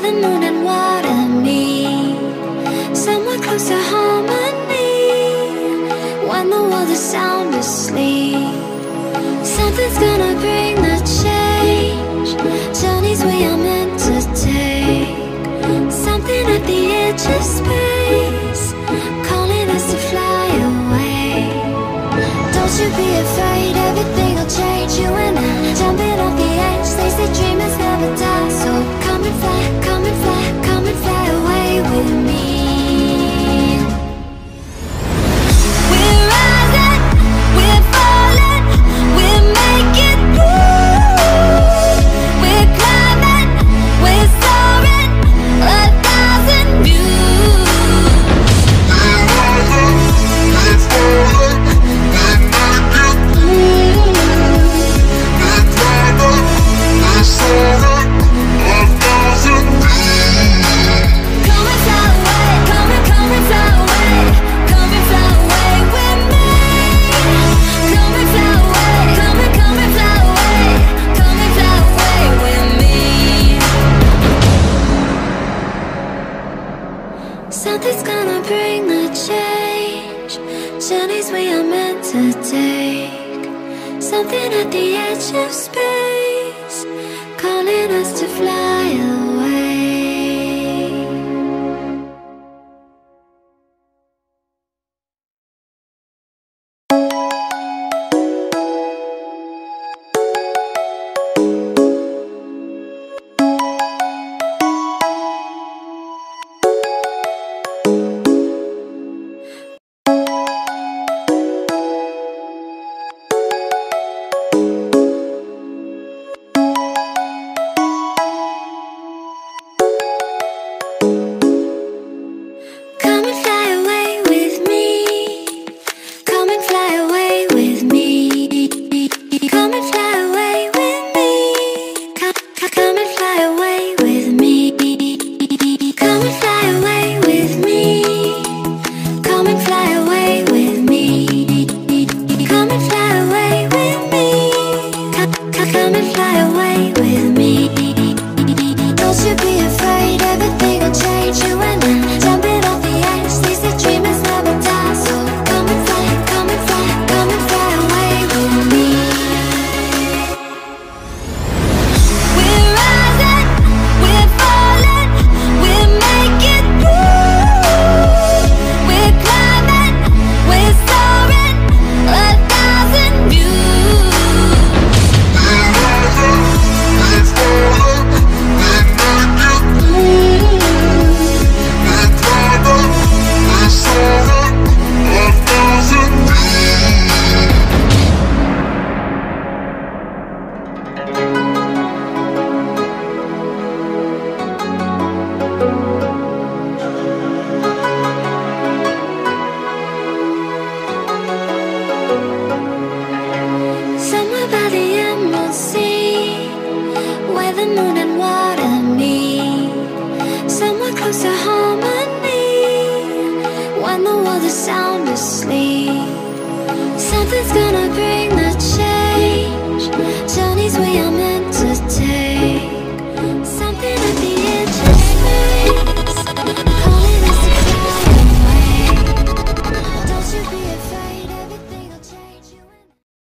the moon and water meet, somewhere close to harmony. When the world is sound asleep, something's gonna bring the change. Journeys we are meant to take, something at the edge of space, calling us to fly away. Don't you be afraid, everything will change. You and I, jumping off the edge. They say dreamers never die, so come and fly, come and fly, come and fly away with me. We're rising, we're falling, we're making through. We're climbing, we're soaring, 1,000 views. We're rising, we're falling, we're making through. We're climbing, we're soaring, 1,000 views. Come and fly away, come and fly away, come and fly away with me. Come and fly away, come and fly away, come and fly away with me. Something's gonna bring the change. Journeys we are meant to take, something at the edge of space, calling us to fly away. Come and fly away with me. Come and fly away with me. Come and fly away with me. Come and fly away with me. Come and fly away with me. Come and fly away with me. Come and fly away with me. Come and fly away with me. Don't you be afraid, everything will change. You and I, jumping off the edge. They say dreamers never die, so come and fly, come and fly, come and fly away with me. We're rising, we're falling, we're making through. We're climbing, we're soaring, 1,000 views. We're rising, we're falling, we're making through. We're climbing, we're soaring, 1,000 views. Somewhere by the emerald sea, where the moon and water meet, somewhere close to harmony. When the world is sound asleep, something's gonna bring the change. Journeys we are